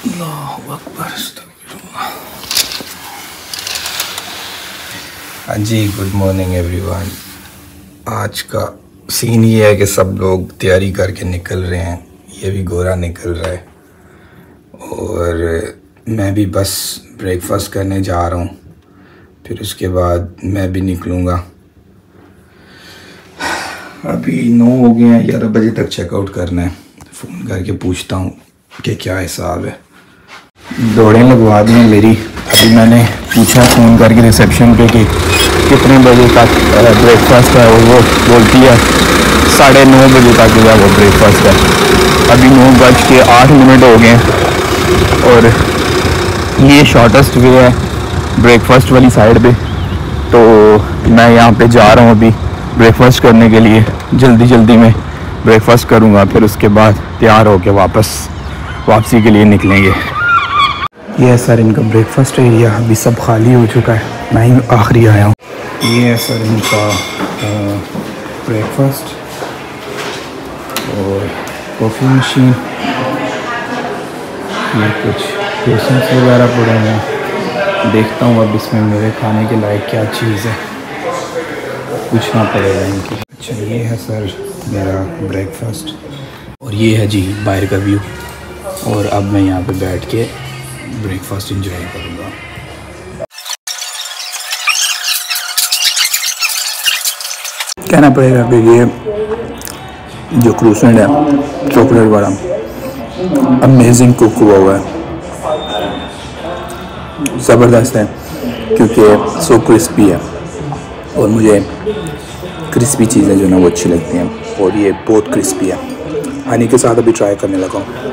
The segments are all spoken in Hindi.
अल्लाहु अकबर। हाँ जी, गुड मॉर्निंग एवरीवन। आज का सीन ये है कि सब लोग तैयारी करके निकल रहे हैं। ये भी गोरा निकल रहा है और मैं भी बस ब्रेकफास्ट करने जा रहा हूँ, फिर उसके बाद मैं भी निकलूँगा। अभी 9 हो गए हैं, 11 बजे तक चेकआउट करना है। फ़ोन करके पूछता हूँ कि क्या हिसाब है। दौड़ें लगवा दी हैं मेरी। अभी मैंने पूछा फ़ोन करके रिसेप्शन पे कि कितने बजे तक ब्रेकफास्ट है, और वो बोलती है 9:30 बजे तक जो है वो ब्रेकफास्ट है। अभी 9:08 हो गए हैं और ये शॉर्टेस्ट वे है ब्रेकफास्ट वाली साइड पे। तो मैं यहाँ पे जा रहा हूँ अभी ब्रेकफास्ट करने के लिए। जल्दी में ब्रेकफास्ट करूँगा, फिर उसके बाद तैयार होकर वापसी के लिए निकलेंगे। ये है सर इनका ब्रेकफास्ट एरिया। अभी सब खाली हो चुका है, मैं ही आखिरी आया हूँ। ये है सर इनका ब्रेकफास्ट और कॉफ़ी मशीन। ये कुछ पेशेंट्स वगैरह पड़े हैं। देखता हूँ अब इसमें मेरे खाने के लायक क्या चीज़ है, पूछना पड़ेगा इनकी। अच्छा, ये है सर मेरा ब्रेकफास्ट और ये है जी बाहर का व्यू। और अब मैं यहाँ पे बैठ के ब्रेकफास्ट एंजॉय करूँगा। कहना पड़ेगा कि ये जो क्रूसेंट है चॉकलेट वाला अमेजिंग कुक हुआ हुआ है, ज़बरदस्त है, क्योंकि सो क्रिस्पी है और मुझे क्रिस्पी चीज़ें जो ना वो अच्छी लगती हैं, और ये बहुत क्रिस्पी है। हनी के साथ अभी ट्राई करने लगा हूँ।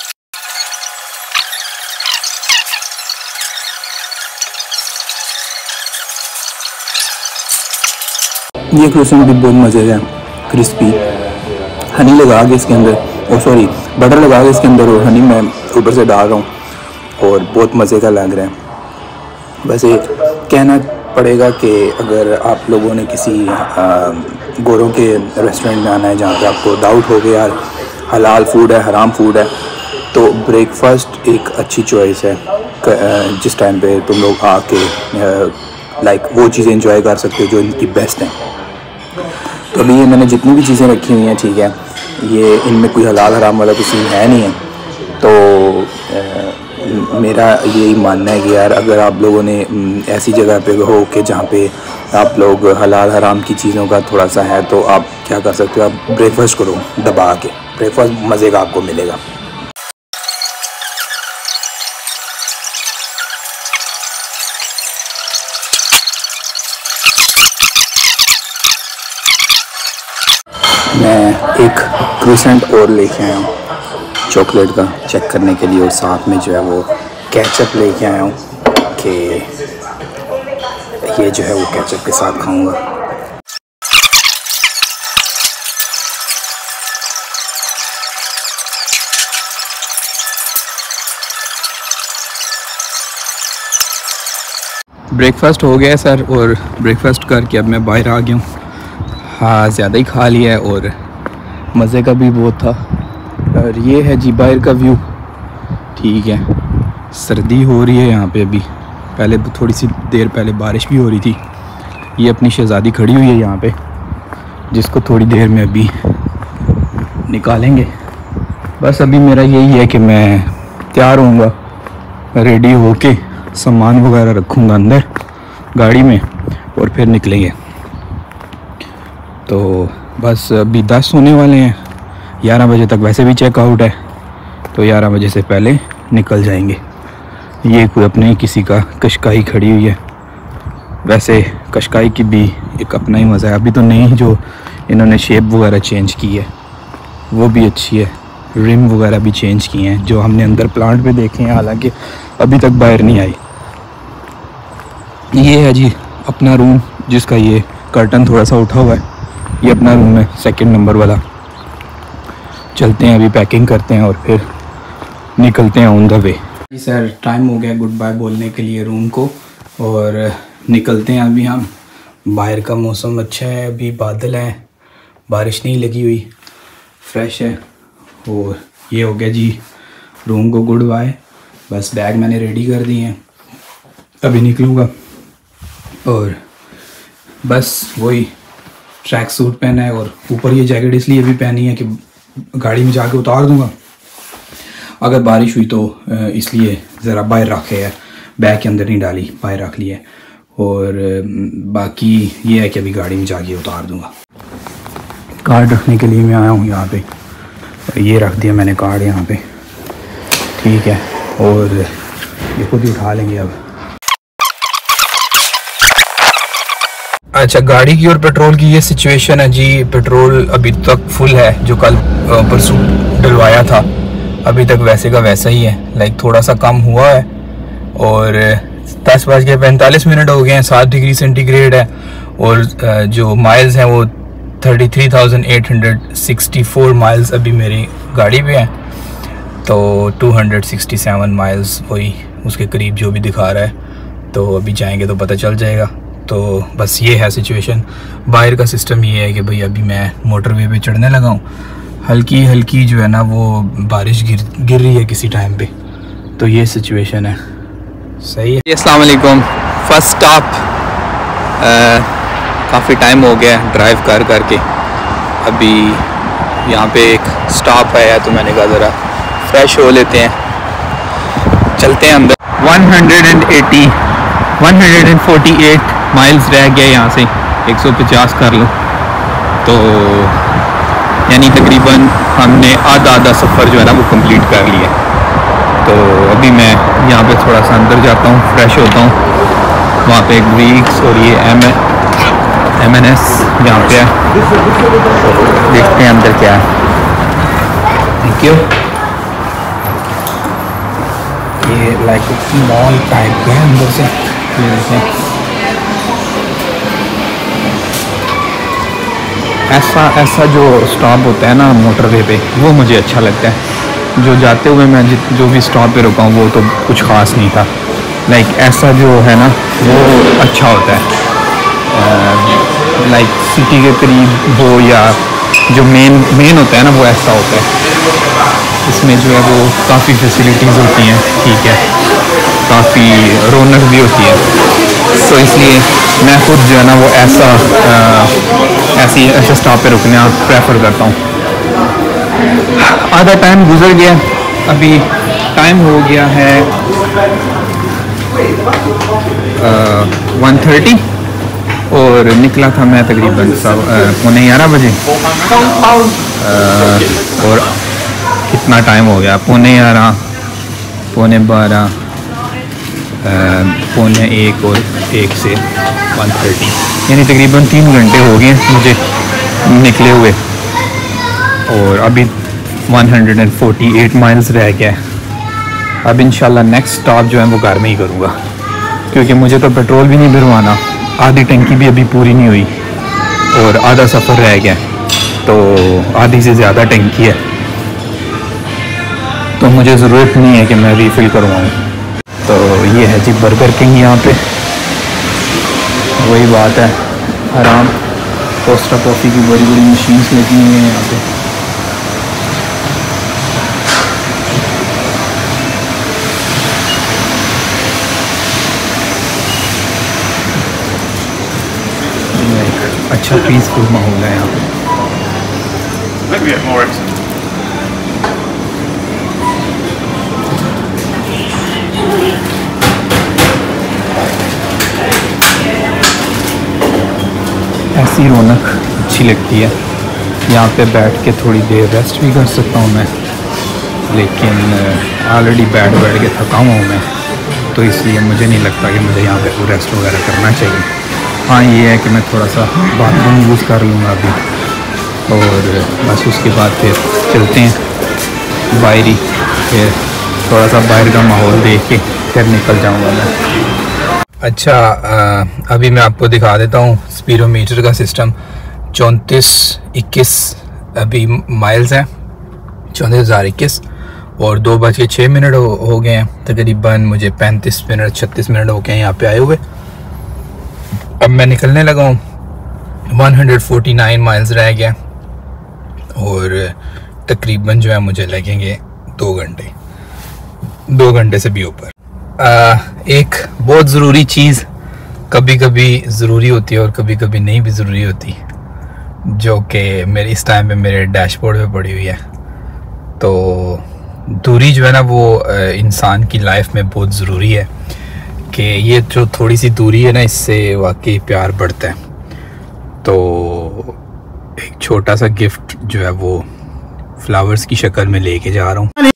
ये क्रोसेंट भी बहुत मज़े का है, क्रिस्पी। हनी लगा के इसके अंदर, और सॉरी बटर लगा के इसके अंदर, और हनी मैं ऊपर से डाल रहा हूँ और बहुत मज़े का लग रहा है। वैसे कहना पड़ेगा कि अगर आप लोगों ने किसी गोरों के रेस्टोरेंट में आना है जहाँ पे आपको डाउट हो गया यार हलाल फूड है हराम फूड है, तो ब्रेकफास्ट एक अच्छी चॉइस है जिस टाइम पे तुम लोग आके लाइक वो चीज़ें एंजॉय कर सकते हो जो इनकी बेस्ट हैं। तो अभी ये मैंने जितनी भी चीज़ें रखी हुई हैं, ठीक है, ये इनमें कोई हलाल हराम वाला तो सीन है नहीं है। तो मेरा यही मानना है कि यार अगर आप लोगों ने ऐसी जगह पे हो कि जहाँ पे आप लोग हलाल हराम की चीज़ों का थोड़ा सा है, तो आप क्या कर सकते हो, आप ब्रेकफास्ट करो दबा के। ब्रेकफास्ट मज़े का आपको मिलेगा। मैं एक क्रूसेंट और लेके आया हूँ चॉकलेट का चेक करने के लिए, और साथ में जो है वो केचप लेके आया हूँ कि ये जो है वो केचप के साथ खाऊंगा। ब्रेकफास्ट हो गया सर, और ब्रेकफास्ट करके अब मैं बाहर आ गया हूँ। हाँ, ज़्यादा ही खा लिया है और मज़े का भी बहुत था। और ये है जी बाहर का व्यू, ठीक है। सर्दी हो रही है यहाँ पे अभी, पहले थोड़ी सी देर पहले बारिश भी हो रही थी। ये अपनी शहज़ादी खड़ी हुई है यहाँ पे, जिसको थोड़ी देर में अभी निकालेंगे। बस अभी मेरा यही है कि मैं तैयार होऊंगा, रेडी होके सामान वगैरह रखूँगा अंदर गाड़ी में और फिर निकलेंगे। तो बस अभी 10 होने वाले हैं, 11 बजे तक वैसे भी चेकआउट है, तो 11 बजे से पहले निकल जाएंगे। ये कोई अपने ही किसी का कशकाई खड़ी हुई है। वैसे कशकाई की भी एक अपना ही मज़ा है। अभी तो नई जो इन्होंने शेप वगैरह चेंज की है वो भी अच्छी है, रिम वगैरह भी चेंज किए हैं जो हमने अंदर प्लांट पे देखे हैं, हालांकि अभी तक बाहर नहीं आई। ये है जी अपना रूम, जिसका ये कर्टन थोड़ा सा उठा हुआ है। ये अपना रूम है 2 नंबर वाला। चलते हैं अभी, पैकिंग करते हैं और फिर निकलते हैं on the way. Sir time हो गया गुड बाय बोलने के लिए रूम को, और निकलते हैं अभी हम। बाहर का मौसम अच्छा है, अभी बादल है, बारिश नहीं लगी हुई, फ्रेश है। और ये हो गया जी रूम को गुड बाय। बस बैग मैंने रेडी कर दिए हैं, अभी निकलूँगा और बस वही ट्रैक सूट पहना है और ऊपर ये जैकेट इसलिए भी पहनी है कि गाड़ी में जाके उतार दूँगा अगर बारिश हुई तो, इसलिए ज़रा बाहर रखे है, बैग के अंदर नहीं डाली, बाहर रख लिया। और बाकी ये है कि अभी गाड़ी में जाके उतार दूँगा। कार्ड रखने के लिए मैं आया हूँ यहाँ पे, ये रख दिया मैंने कार्ड यहाँ पे, ठीक है, और ये खुद ही उठा लेंगे अब। अच्छा, गाड़ी की और पेट्रोल की ये सिचुएशन है जी। पेट्रोल अभी तक फुल है, जो कल परसों डलवाया था अभी तक वैसे का वैसा ही है, लाइक थोड़ा सा कम हुआ है। और 10:45 हो गए हैं, 7 डिग्री सेंटीग्रेड है और जो माइल्स हैं वो 33,864 माइल्स अभी मेरी गाड़ी पे हैं, तो 267 माइल्स वही उसके करीब जो भी दिखा रहा है। तो अभी जाएंगे तो पता चल जाएगा। तो बस ये है सिचुएशन। बाहर का सिस्टम ये है कि भाई अभी मैं मोटरवे पे चढ़ने लगा हूँ, हल्की हल्की जो है ना वो बारिश गिर रही है किसी टाइम पे, तो ये सिचुएशन है। सही है। अस्सलाम वालेकुम। फर्स्ट स्टॉप, काफ़ी टाइम हो गया ड्राइव कर करके, अभी यहाँ पे एक स्टॉप है तो मैंने कहा ज़रा फ्रेश हो लेते हैं, चलते हैं अंदर। 148 माइल्स रह गया यहाँ से, 150 कर लो तो यानी तकरीबन हमने आधा सफ़र जो है ना वो कंप्लीट कर लिया। तो अभी मैं यहाँ पे थोड़ा सा अंदर जाता हूँ, फ्रेश होता हूँ। वहाँ पे एक वीक्स और ये M&S यहाँ पे है, देखते हैं अंदर क्या है। Thank you. ये लाइक मॉल टाइप का है अंदर से, ऐसा जो स्टॉप होता है ना मोटरवे पे, वो मुझे अच्छा लगता है। जो जाते हुए मैं जो भी स्टॉप पे रुका हूँ वो तो कुछ ख़ास नहीं था, लाइक ऐसा जो है ना वो अच्छा होता है। लाइक सिटी के करीब हो या जो मेन होता है ना वो ऐसा होता है। इसमें जो है वो काफ़ी फैसिलिटीज़ होती हैं, ठीक है, काफ़ी रौनक भी होती है। तो इसलिए मैं खुद जो है ना वो ऐसे स्टॉप पे रुकना प्रेफर करता हूँ। आधा टाइम गुजर गया, अभी टाइम हो गया है 1:30 और निकला था मैं तकरीबन 11:15 बजे। और कितना टाइम हो गया, 11:15, 11:15, 1:45 और 1 से 1:30, यानी तकरीबन 3 घंटे हो गए मुझे निकले हुए। और अभी 148 माइल्स रह गया है। अब इंशाल्लाह नेक्स्ट स्टॉप जो है वो घर में ही करूँगा, क्योंकि मुझे तो पेट्रोल भी नहीं भरवाना, आधी टंकी भी अभी पूरी नहीं हुई और आधा सफ़र रह गया, तो आधी से ज़्यादा टंकी है, तो मुझे ज़रूरत नहीं है कि मैं रीफ़िल करवाऊँ। तो ये है जी बर्गर किंग, यहाँ पे वही बात है, आराम कोस्टा कॉफ़ी की बड़ी बड़ी मशीन्स लगी हुई हैं यहाँ पे। अच्छा पीसफुल माहौल है यहाँ पे। ऐसी रौनक अच्छी लगती है, यहाँ पे बैठ के थोड़ी देर रेस्ट भी कर सकता हूँ मैं, लेकिन ऑलरेडी बैठ के थका हुआ हूँ मैं, तो इसलिए मुझे नहीं लगता कि मुझे यहाँ पे रेस्ट वगैरह करना चाहिए। हाँ, ये है कि मैं थोड़ा सा बाथरूम यूज़ कर लूँगा अभी, और बस उसके बाद फिर चलते हैं बाहर ही, फिर थोड़ा सा बाहर का माहौल देख के फिर निकल जाऊँगा मैं। अच्छा, अभी मैं आपको दिखा देता हूँ स्पीडोमीटर का सिस्टम। 3421 अभी माइल्स हैं, 34,021, और 2:06 हो गए हैं तकरीबन। मुझे 36 मिनट हो गए हैं यहाँ पे आए हुए। अब मैं निकलने लगा हूँ, 149 माइल्स रह गया और तकरीबन जो है मुझे लगेंगे 2 घंटे। 2 घंटे से भी ऊपर। एक बहुत ज़रूरी चीज़ कभी कभी ज़रूरी होती है और कभी कभी नहीं भी ज़रूरी होती, जो कि मेरे इस टाइम पे मेरे डैशबोर्ड पे पड़ी हुई है। तो दूरी जो है ना वो इंसान की लाइफ में बहुत ज़रूरी है कि ये जो थोड़ी सी दूरी है ना इससे वाकई प्यार बढ़ता है। तो एक छोटा सा गिफ्ट जो है वो फ्लावर्स की शक्ल में लेके जा रहा हूँ।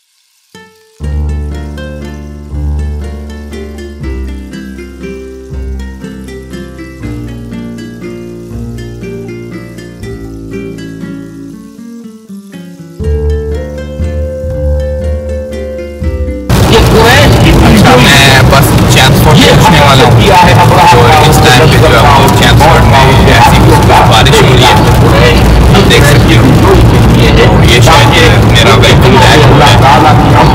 मैं बस चैम्सफोर्ड पहुँचने वाला हूँ और इस टाइम पे जो है वो चैम्सफोर्ड में ऐसी बारिश हो रही है, आप देख सकते हो। तो ये शायद मेरा वेलकम बैक है।